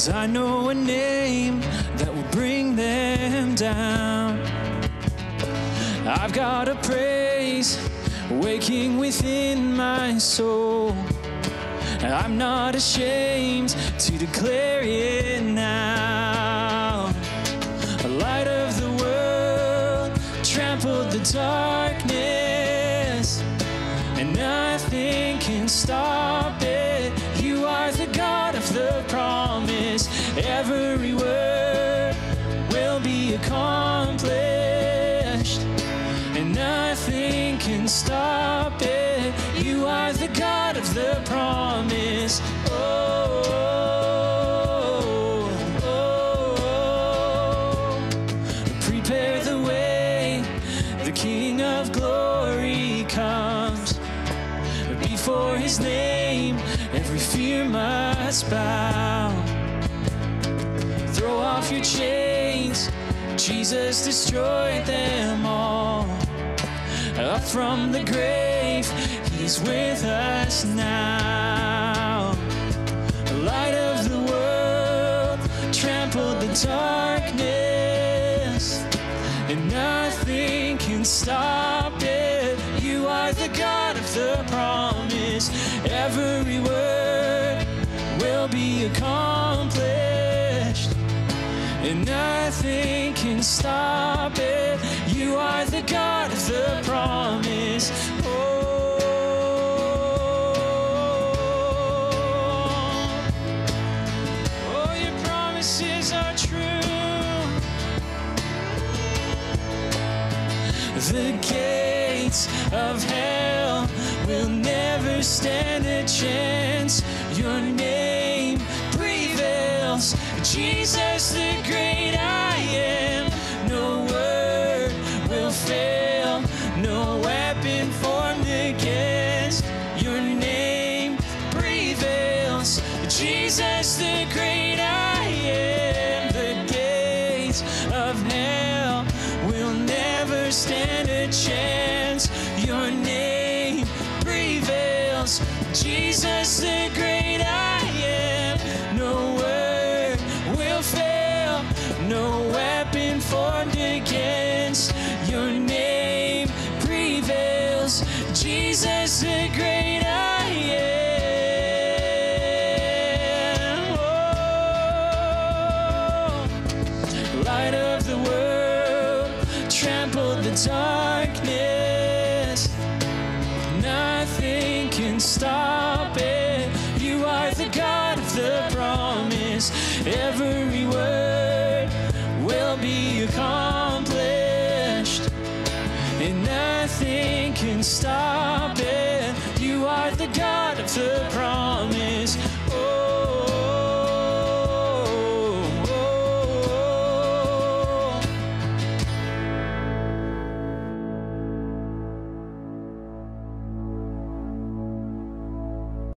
'cause I know a name that will bring them down. I've got a praise waking within my soul. I'm not ashamed to declare it now. The light of the world trampled the darkness, and nothing can stop it. You are the God of the promise. Every word will be accomplished, and nothing can stop it. You are the God of the promise. Oh, oh, oh. Prepare the way, the King of glory comes. Before his name, every fear must bow. Throw off your chains, Jesus destroyed them all. Up from the grave, he's with us now. The light of the world trampled the darkness, and nothing can stop it. You are the God of the promise. Every word will be accomplished, and nothing can stop it. You are the God of the promise. Oh, oh, your promises are true. The gates of hell will never stand a chance. Your name prevails, Jesus the great I am. No word will fail, no weapon formed against. Your name prevails, Jesus the great I am. The gates of hell will never stand a chance. Your name prevails, Jesus the great I am. No word will fail, no weapon formed against. Your name prevails, Jesus the great I am. Oh, light of the world trampled the darkness, nothing can stop it. You are the God of the promise. Every word will be accomplished, and nothing can stop it. You are the God of the promise.